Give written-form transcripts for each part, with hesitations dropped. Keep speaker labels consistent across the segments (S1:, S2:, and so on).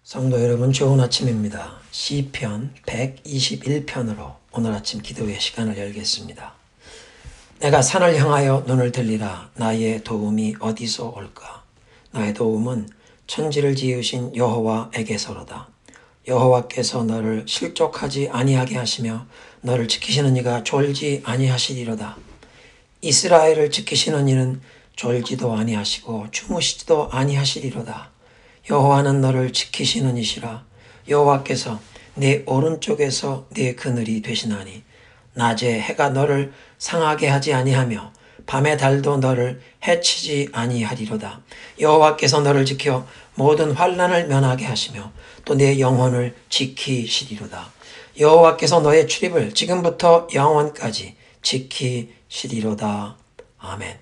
S1: 성도 여러분, 좋은 아침입니다. 시편 121편으로 오늘 아침 기도의 시간을 열겠습니다. 내가 산을 향하여 눈을 들리라. 나의 도움이 어디서 올까? 나의 도움은 천지를 지으신 여호와에게서로다. 여호와께서 너를 실족하지 아니하게 하시며 너를 지키시는 이가 졸지 아니하시리로다. 이스라엘을 지키시는 이는 졸지도 아니하시고 주무시지도 아니하시리로다. 여호와는 너를 지키시는 이시라. 여호와께서 네 오른쪽에서 네 그늘이 되시나니 낮에 해가 너를 상하게 하지 아니하며 밤의 달도 너를 해치지 아니하리로다. 여호와께서 너를 지켜 모든 환난을 면하게 하시며 또 네 영혼을 지키시리로다. 여호와께서 너의 출입을 지금부터 영원까지 지키시리로다. 아멘.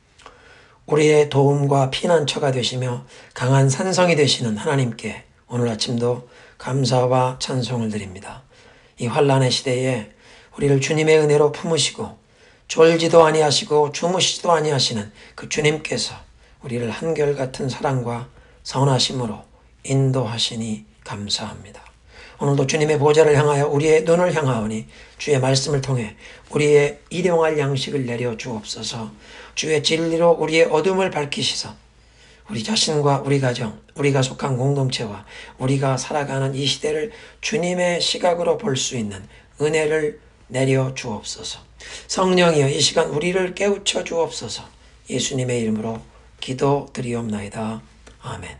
S1: 우리의 도움과 피난처가 되시며 강한 산성이 되시는 하나님께 오늘 아침도 감사와 찬송을 드립니다. 이 환난의 시대에 우리를 주님의 은혜로 품으시고 졸지도 아니하시고 주무시지도 아니하시는 그 주님께서 우리를 한결같은 사랑과 선하심으로 인도하시니 감사합니다. 오늘도 주님의 보좌를 향하여 우리의 눈을 향하오니 주의 말씀을 통해 우리의 일용할 양식을 내려 주옵소서. 주의 진리로 우리의 어둠을 밝히시사 우리 자신과 우리 가정, 우리가 속한 공동체와 우리가 살아가는 이 시대를 주님의 시각으로 볼 수 있는 은혜를 내려 주옵소서. 성령이여 이 시간 우리를 깨우쳐 주옵소서. 예수님의 이름으로 기도드리옵나이다. 아멘.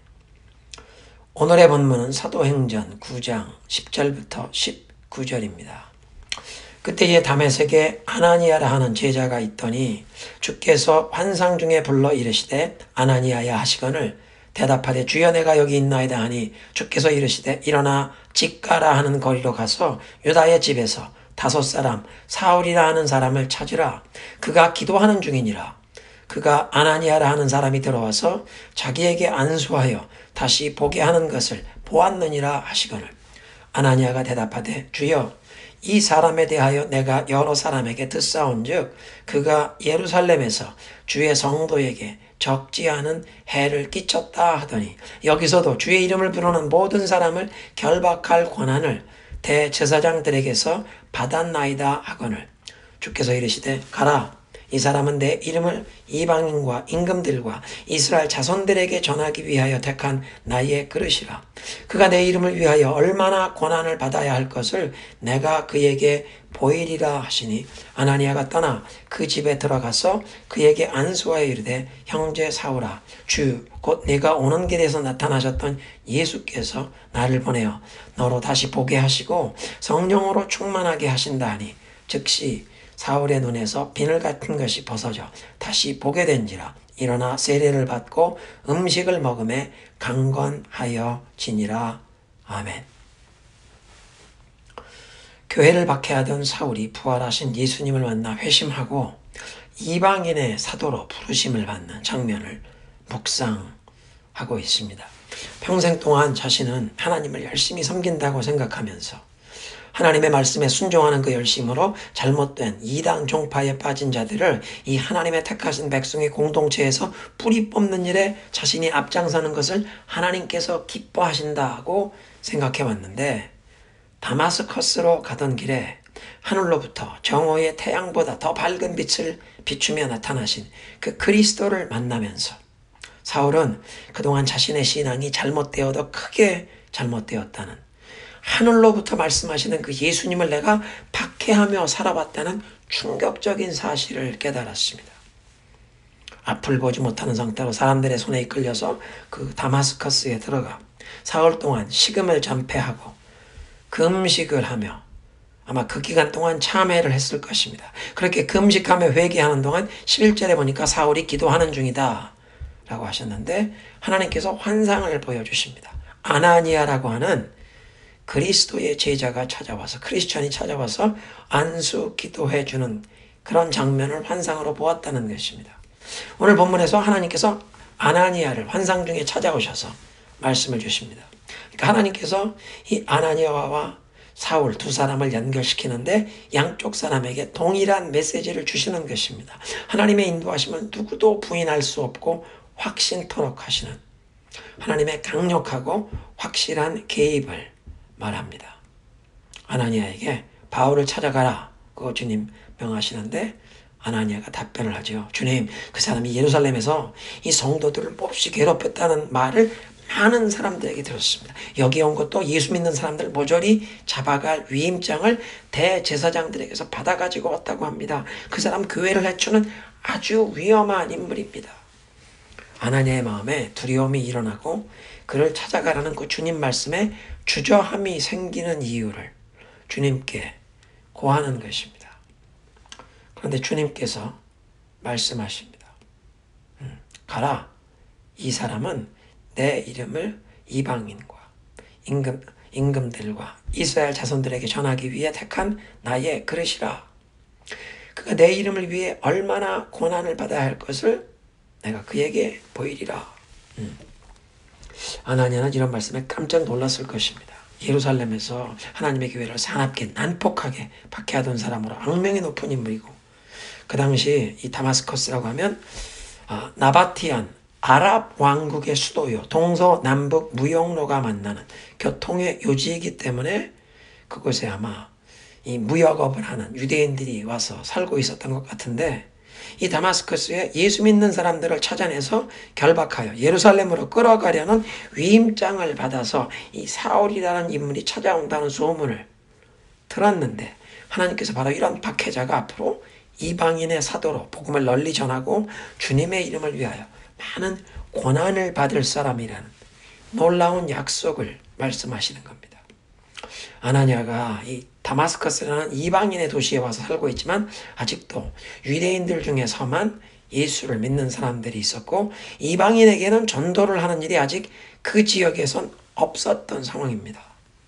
S1: 오늘의 본문은 사도행전 9장 10절부터 19절입니다. 그때에 다메섹에 아나니아라 하는 제자가 있더니 주께서 환상 중에 불러 이르시되 아나니아야 하시거늘 대답하되 주여 내가 여기 있나이다 하니 주께서 이르시되 일어나 직가라 하는 거리로 가서 유다의 집에서 5 사울이라 하는 사람을 찾으라. 그가 기도하는 중이니라. 그가 아나니아라 하는 사람이 들어와서 자기에게 안수하여 다시 보게 하는 것을 보았느니라 하시거늘 아나니아가 대답하되 주여 이 사람에 대하여 내가 여러 사람에게 듣사온즉 그가 예루살렘에서 주의 성도에게 적지 않은 해를 끼쳤다 하더니 여기서도 주의 이름을 부르는 모든 사람을 결박할 권한을 대제사장들에게서 받았나이다 하거늘 주께서 이르시되 가라. 이 사람은 내 이름을 이방인과 임금들과 이스라엘 자손들에게 전하기 위하여 택한 나의 그릇이라. 그가 내 이름을 위하여 얼마나 고난을 받아야 할 것을 내가 그에게 보이리라 하시니 아나니아가 떠나 그 집에 들어가서 그에게 안수하여 이르되 형제 사울아 주 곧 네가 오는 길에서 나타나셨던 예수께서 나를 보내어 너로 다시 보게 하시고 성령으로 충만하게 하신다 하니 즉시 사울의 눈에서 비늘 같은 것이 벗어져 다시 보게 된지라. 일어나 세례를 받고 음식을 먹음에 강건하여 지니라. 아멘. 교회를 박해하던 사울이 부활하신 예수님을 만나 회심하고 이방인의 사도로 부르심을 받는 장면을 묵상하고 있습니다. 평생 동안 자신은 하나님을 열심히 섬긴다고 생각하면서 하나님의 말씀에 순종하는 그 열심으로 잘못된 이단 종파에 빠진 자들을 이 하나님의 택하신 백성의 공동체에서 뿌리 뽑는 일에 자신이 앞장서는 것을 하나님께서 기뻐하신다고 생각해 왔는데 다마스커스로 가던 길에 하늘로부터 정오의 태양보다 더 밝은 빛을 비추며 나타나신 그 그리스도를 만나면서 사울은 그동안 자신의 신앙이 잘못되어도 크게 잘못되었다는 하늘로부터 말씀하시는 그 예수님을 내가 박해하며 살아왔다는 충격적인 사실을 깨달았습니다. 앞을 보지 못하는 상태로 사람들의 손에 이끌려서 그 다마스커스에 들어가 사흘 동안 식음을 잠패하고 금식을 하며 아마 그 기간 동안 참회를 했을 것입니다. 그렇게 금식하며 회개하는 동안 11절에 보니까 사울이 기도하는 중이다 라고 하셨는데 하나님께서 환상을 보여주십니다. 아나니아라고 하는 그리스도의 제자가 찾아와서 크리스천이 찾아와서 안수 기도해 주는 그런 장면을 환상으로 보았다는 것입니다. 오늘 본문에서 하나님께서 아나니아를 환상 중에 찾아오셔서 말씀을 주십니다. 그러니까 하나님께서 이 아나니아와 사울 2 사람을 연결시키는데 양쪽 사람에게 동일한 메시지를 주시는 것입니다. 하나님의 인도하심은 누구도 부인할 수 없고 확신토록 하시는 하나님의 강력하고 확실한 개입을 말합니다. 아나니아에게 바울을 찾아가라. 그거 주님 명하시는데 아나니아가 답변을 하죠. 주님, 그 사람이 예루살렘에서 이 성도들을 몹시 괴롭혔다는 말을 많은 사람들에게 들었습니다. 여기 온 것도 예수 믿는 사람들 모조리 잡아갈 위임장을 대제사장들에게서 받아가지고 왔다고 합니다. 그 사람 교회를 해치는 아주 위험한 인물입니다. 아나니아의 마음에 두려움이 일어나고 그를 찾아가라는 그 주님 말씀에 주저함이 생기는 이유를 주님께 고하는 것입니다. 그런데 주님께서 말씀하십니다. 가라. 이 사람은 내 이름을 이방인과 임금들과 이스라엘 자손들에게 전하기 위해 택한 나의 그릇이라. 그가 내 이름을 위해 얼마나 고난을 받아야 할 것을 내가 그에게 보이리라. 아나니아는 이런 말씀에 깜짝 놀랐을 것입니다. 예루살렘에서 하나님의 교회를 사납게 난폭하게 박해하던 사람으로 악명이 높은 인물이고, 그 당시 이 다마스커스라고 하면 나바티안 아랍 왕국의 수도요, 동서남북 무역로가 만나는 교통의 요지이기 때문에 그곳에 아마 이 무역업을 하는 유대인들이 와서 살고 있었던 것 같은데, 이 다마스커스에 예수 믿는 사람들을 찾아내서 결박하여 예루살렘으로 끌어가려는 위임장을 받아서 이 사울이라는 인물이 찾아온다는 소문을 들었는데, 하나님께서 바로 이런 박해자가 앞으로 이방인의 사도로 복음을 널리 전하고 주님의 이름을 위하여 많은 고난을 받을 사람이라는 놀라운 약속을 말씀하시는 겁니다. 아나니아가 이 다마스커스라는 이방인의 도시에 와서 살고 있지만 아직도 유대인들 중에서만 예수를 믿는 사람들이 있었고, 이방인에게는 전도를 하는 일이 아직 그 지역에선 없었던 상황입니다.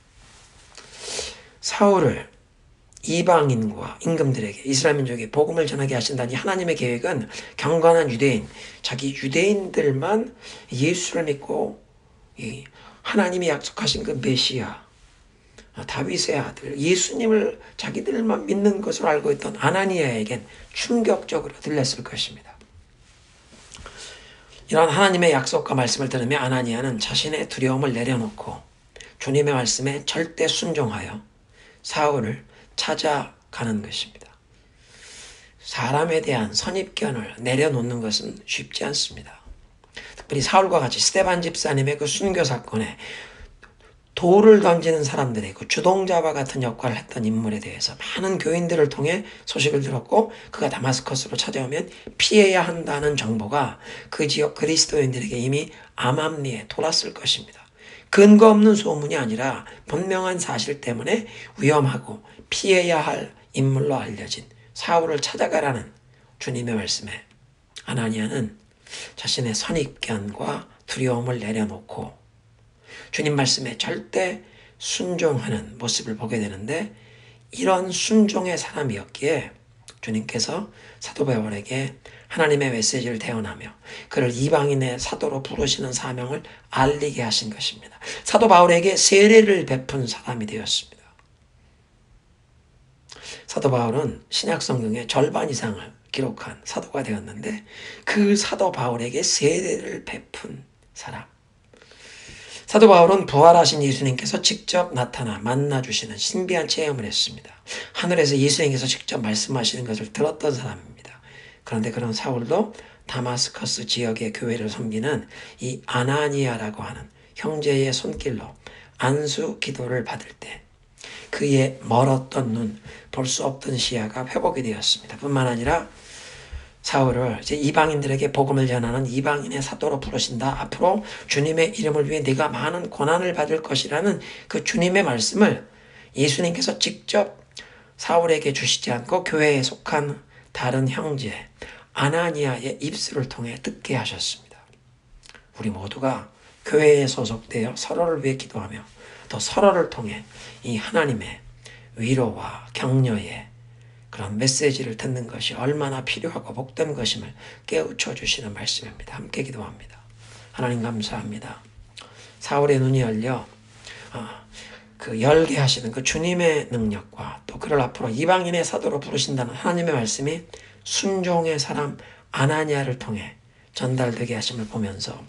S1: 사울을 이방인과 임금들에게, 이스라엘 민족에게 복음을 전하게 하신다니 하나님의 계획은 경건한 유대인, 자기 유대인들만 예수를 믿고 하나님이 약속하신 그 메시아, 다윗의 아들 예수님을 자기들만 믿는 것으로 알고 있던 아나니아에겐 충격적으로 들렸을 것입니다. 이런 하나님의 약속과 말씀을 들으며 아나니아는 자신의 두려움을 내려놓고 주님의 말씀에 절대 순종하여 사울을 찾아가는 것입니다. 사람에 대한 선입견을 내려놓는 것은 쉽지 않습니다. 특별히 사울과 같이 스데반 집사님의 그 순교 사건에 돌을 던지는 사람들의 그 주동자와 같은 역할을 했던 인물에 대해서 많은 교인들을 통해 소식을 들었고, 그가 다마스커스로 찾아오면 피해야 한다는 정보가 그 지역 그리스도인들에게 이미 암암리에 돌았을 것입니다. 근거 없는 소문이 아니라 분명한 사실 때문에 위험하고 피해야 할 인물로 알려진 사울을 찾아가라는 주님의 말씀에 아나니아는 자신의 선입견과 두려움을 내려놓고 주님 말씀에 절대 순종하는 모습을 보게 되는데, 이런 순종의 사람이었기에 주님께서 사도 바울에게 하나님의 메시지를 대언하며 그를 이방인의 사도로 부르시는 사명을 알리게 하신 것입니다. 사도 바울에게 세례를 베푼 사람이 되었습니다. 사도 바울은 신약 성경의 절반 이상을 기록한 사도가 되었는데, 그 사도 바울에게 세례를 베푼 사람. 사도 바울은 부활하신 예수님께서 직접 나타나 만나주시는 신비한 체험을 했습니다. 하늘에서 예수님께서 직접 말씀하시는 것을 들었던 사람입니다. 그런데 그런 사울도 다마스커스 지역의 교회를 섬기는 이 아나니아라고 하는 형제의 손길로 안수 기도를 받을 때 그의 멀었던 눈, 볼 수 없던 시야가 회복이 되었습니다. 뿐만 아니라 사울을 이제 이방인들에게 복음을 전하는 이방인의 사도로 부르신다. 앞으로 주님의 이름을 위해 네가 많은 고난을 받을 것이라는 그 주님의 말씀을 예수님께서 직접 사울에게 주시지 않고 교회에 속한 다른 형제 아나니아의 입술을 통해 듣게 하셨습니다. 우리 모두가 교회에 소속되어 서로를 위해 기도하며 또 서로를 통해 이 하나님의 위로와 격려의 그런 메시지를 듣는 것이 얼마나 필요하고 복된 것임을 깨우쳐 주시는 말씀입니다. 함께 기도합니다. 하나님 감사합니다. 사울의 눈이 열려 그 열게 하시는 그 주님의 능력과 또 그를 앞으로 이방인의 사도로 부르신다는 하나님의 말씀이 순종의 사람 아나니아를 통해 전달되게 하심을 보면서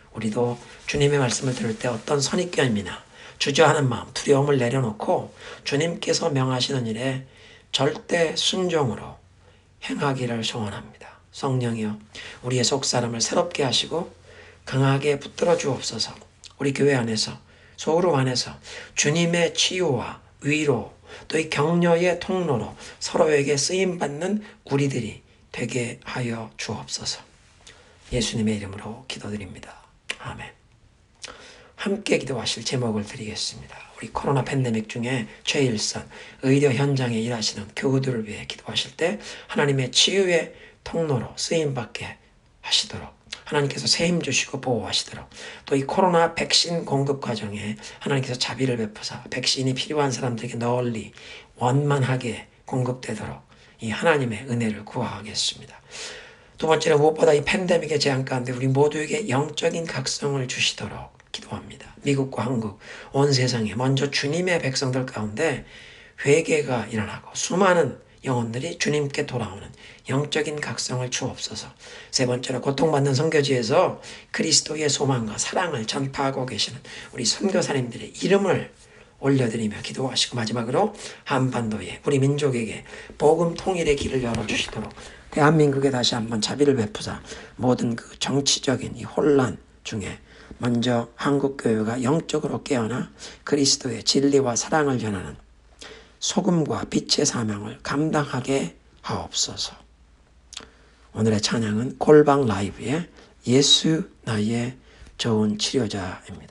S1: 우리도 주님의 말씀을 들을 때 어떤 선입견이나 주저하는 마음, 두려움을 내려놓고 주님께서 명하시는 일에 절대 순종으로 행하기를 소원합니다. 성령이여, 우리의 속사람을 새롭게 하시고 강하게 붙들어 주옵소서. 우리 교회 안에서, 소그룹 안에서 주님의 치유와 위로, 또 이 격려의 통로로 서로에게 쓰임받는 우리들이 되게 하여 주옵소서. 예수님의 이름으로 기도드립니다. 아멘. 함께 기도하실 제목을 드리겠습니다. 우리 코로나 팬데믹 중에 최일선, 의료 현장에 일하시는 교우들을 위해 기도하실 때 하나님의 치유의 통로로 쓰임받게 하시도록, 하나님께서 새 힘 주시고 보호하시도록, 또 이 코로나 백신 공급 과정에 하나님께서 자비를 베푸사 백신이 필요한 사람들에게 널리 원만하게 공급되도록 이 하나님의 은혜를 구하겠습니다. 두 번째로 무엇보다 이 팬데믹의 재앙 가운데 우리 모두에게 영적인 각성을 주시도록 기도합니다. 미국과 한국, 온 세상에 먼저 주님의 백성들 가운데 회개가 일어나고 수많은 영혼들이 주님께 돌아오는 영적인 각성을 주옵소서. 세 번째로 고통받는 선교지에서 그리스도의 소망과 사랑을 전파하고 계시는 우리 선교사님들의 이름을 올려드리며 기도하시고, 마지막으로 한반도에 우리 민족에게 복음 통일의 길을 열어주시도록 대한민국에 다시 한번 자비를 베푸사 모든 그 정치적인 이 혼란 중에 먼저 한국교회가 영적으로 깨어나 그리스도의 진리와 사랑을 전하는 소금과 빛의 사명을 감당하게 하옵소서. 오늘의 찬양은 골방 라이브의 예수 나의 좋은 치료자입니다.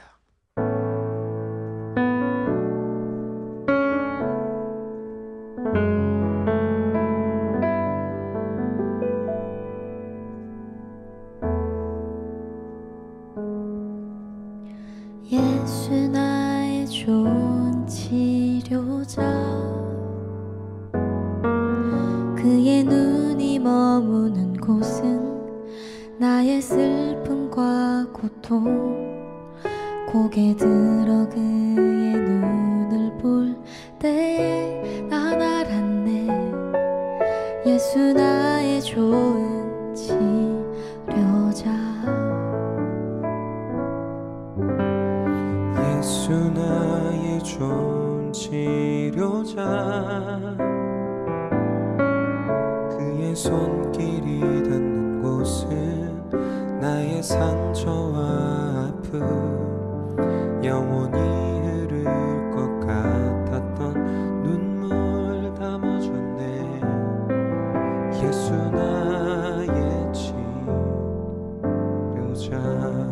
S2: 예수 나의 좋은 치료자, 그의 눈이 머무는 곳은 나의 슬픔과 고통, 고개 들어 그의 눈을 볼 때에 난 알았네. 예수 나의 좋은 치료자.
S3: 예수 나의 좋은 치료자, 그의 손길이 닿는 곳은 나의 상처와 아픔, 영원히 흐를 것 같았던 눈물 담아줬네. 예수 나의 치료자.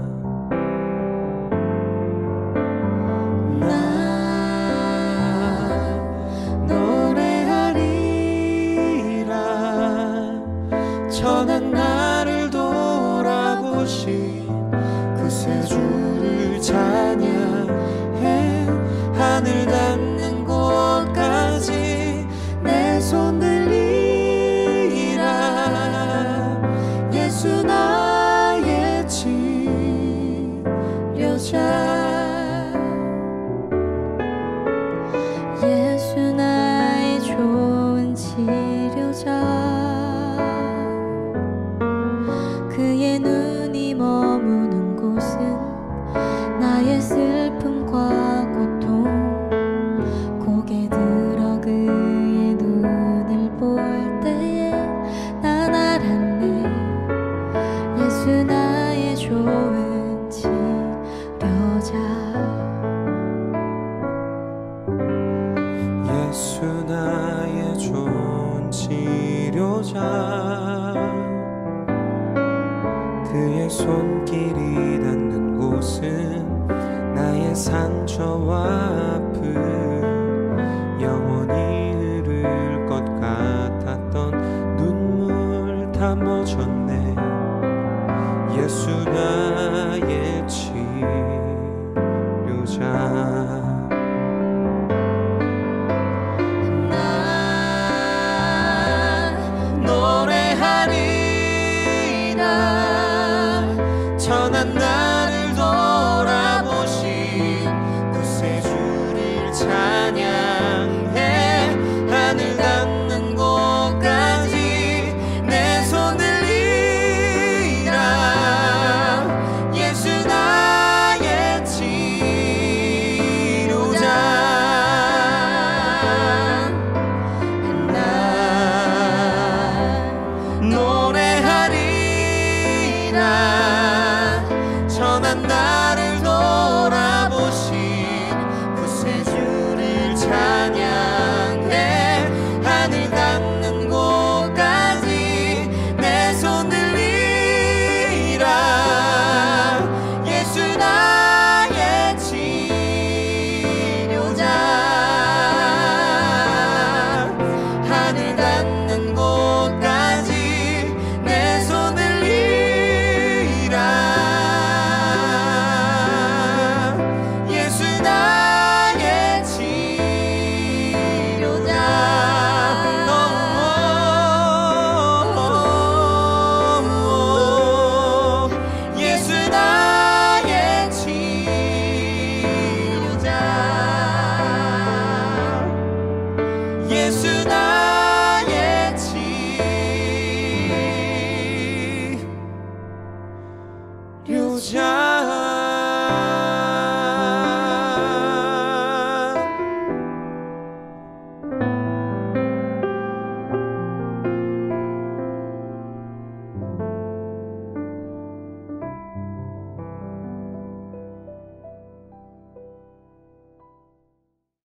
S3: 천한 나를 돌아보신 그 세주를 찬양해 하늘 닿는 곳까지 내 손 들리라. 예수 나의 치료자.
S2: 예수 나의 좋은 치료자, 그의 눈이 머무는 곳은 나의 슬픔과 고통, 고개 들어 그의 눈을 볼 때에 난 알았네. 예수 나의 좋은 치료자.
S3: 예수 나의 좋은 치료자, 그의 손길이 닿는 곳은 나의 상처와 아픔, 영원히 흐를 것 같았던 눈물 담아줬네. 예수 나의 치료자. 천한 나를 돌아보신 그 세주를 찬양